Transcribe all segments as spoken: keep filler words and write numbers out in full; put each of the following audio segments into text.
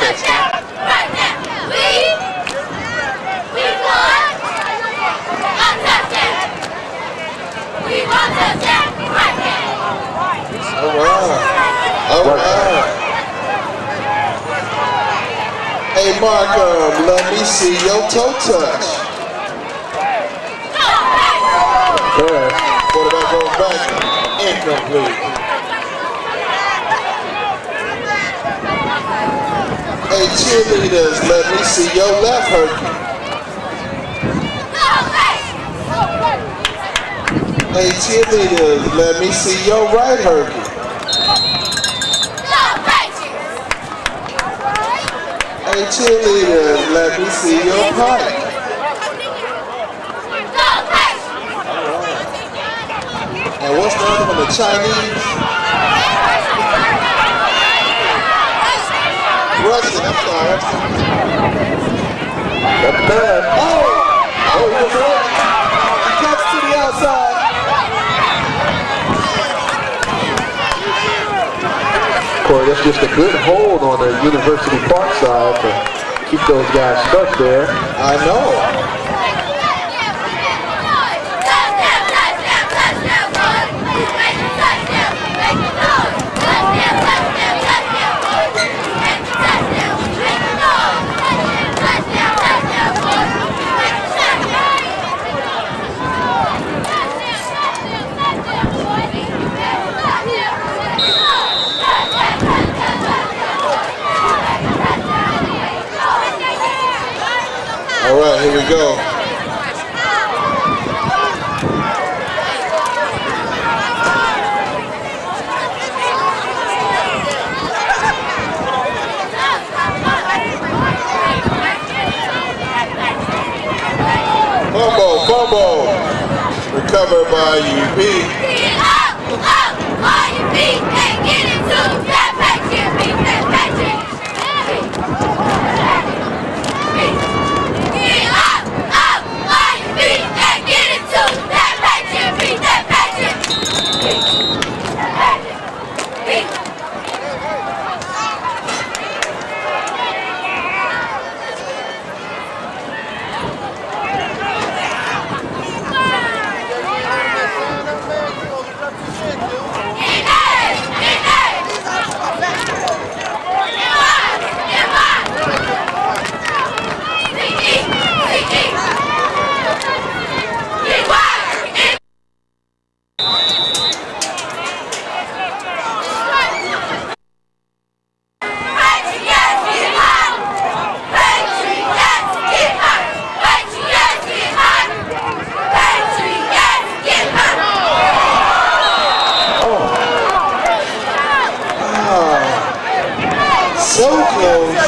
touchdown right now. We, we want a touchdown. We want a touchdown right now. All right. All right. Hey, Markham, let me see your toe touch. Pass. Quarterback goes back. Incomplete. Hey, cheerleaders, let me see your left herky. Hey, cheerleaders, let me see your right herky. Hey, cheerleaders, let me see your pipe. And what's the other one, the Chinese? Russian, I'm sorry. That's bad. Oh! Oh, he was right. He cuts to the outside. Corey, that's just a good hold on the University Park side to keep those guys stuck there. I know. All right, here we go. Fumble, fumble. Recovered by U P. Up, up, on your feet and get into that Patrick, beat that Patrick. Get up, up, on your feet and get into that Patrick, beat that Patrick. Beat that Patrick, beat. So close.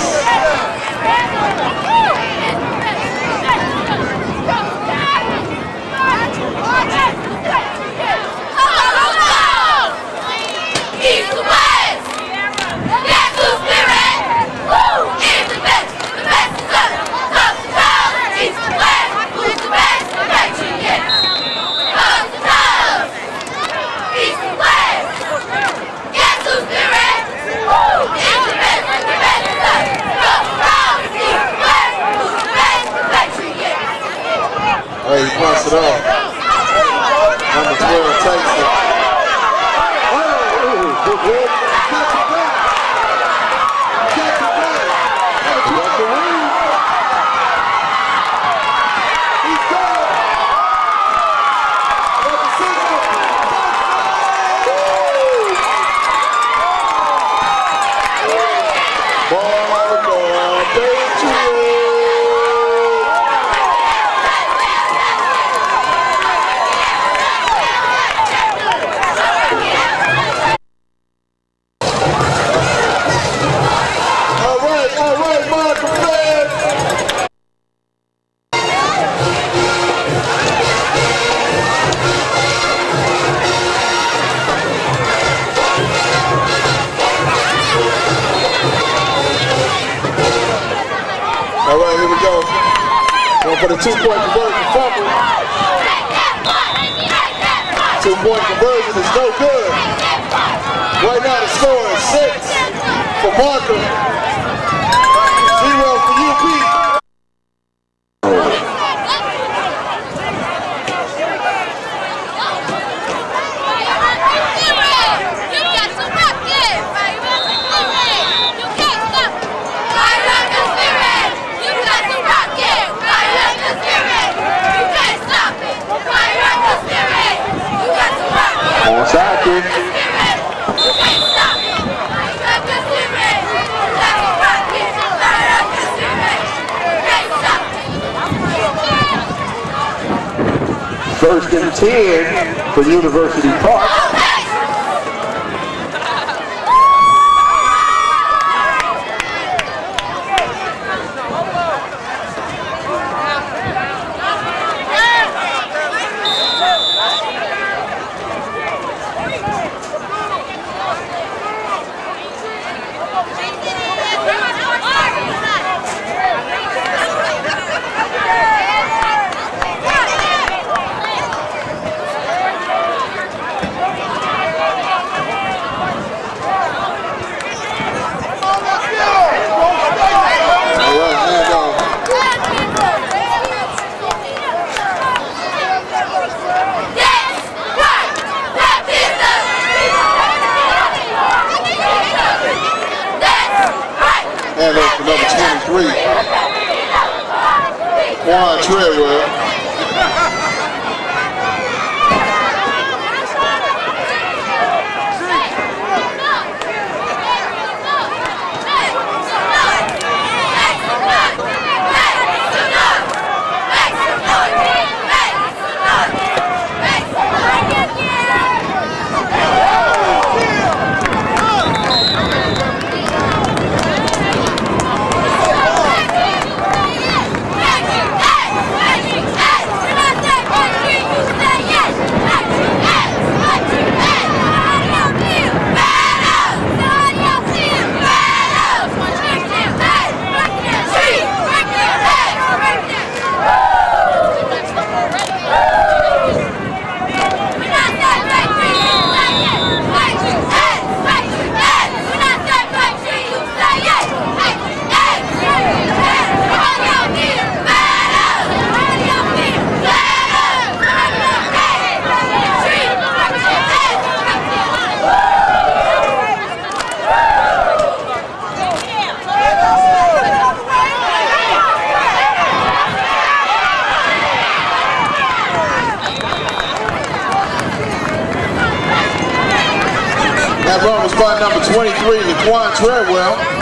Hey, he passed it off. Number twelve takes it. Oh, good hit. Catch it back. Catch it back. He got the lead. He's gone. Number six. Ball going Patriots. All right, here we go. Going for the two-point conversion fumble. Two-point conversion is no good. Right now the score is six for Markham. ten for University Park. And up to number twenty-three, Quan Treadwell. That run was by number twenty-three, Laquan Treadwell.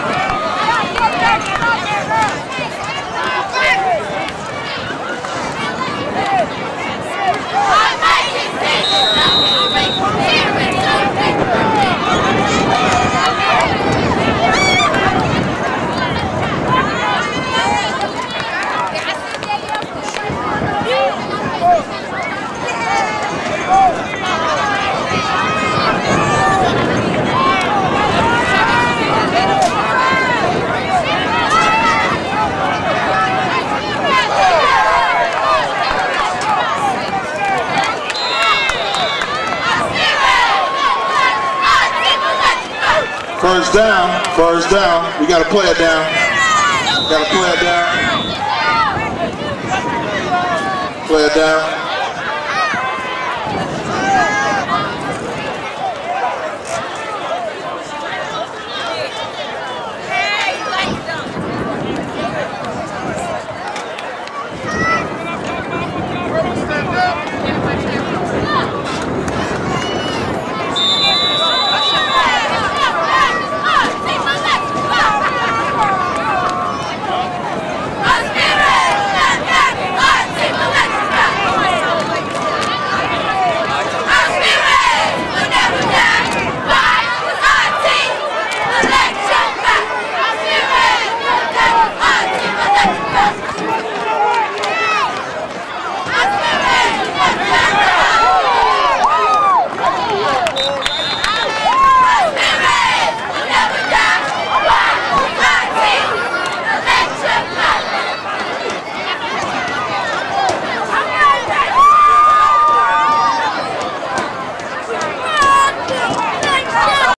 First down, first down. We got to play it down. Got to play it down. Play it down.